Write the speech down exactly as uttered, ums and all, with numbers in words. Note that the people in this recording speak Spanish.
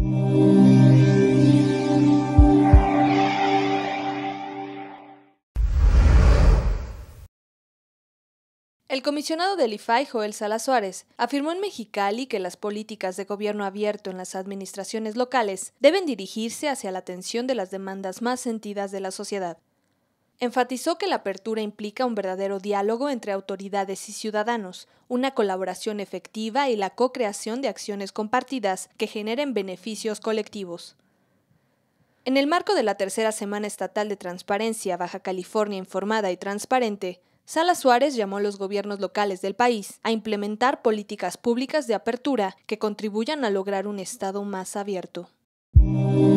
El comisionado del I F A I, Joel Salas Suárez, afirmó en Mexicali que las políticas de gobierno abierto en las administraciones locales deben dirigirse hacia la atención de las demandas más sentidas de la sociedad. Enfatizó que la apertura implica un verdadero diálogo entre autoridades y ciudadanos, una colaboración efectiva y la co-creación de acciones compartidas que generen beneficios colectivos. En el marco de la tercera Semana Estatal de Transparencia Baja California Informada y Transparente, Salas Suárez llamó a los gobiernos locales del país a implementar políticas públicas de apertura que contribuyan a lograr un Estado más abierto.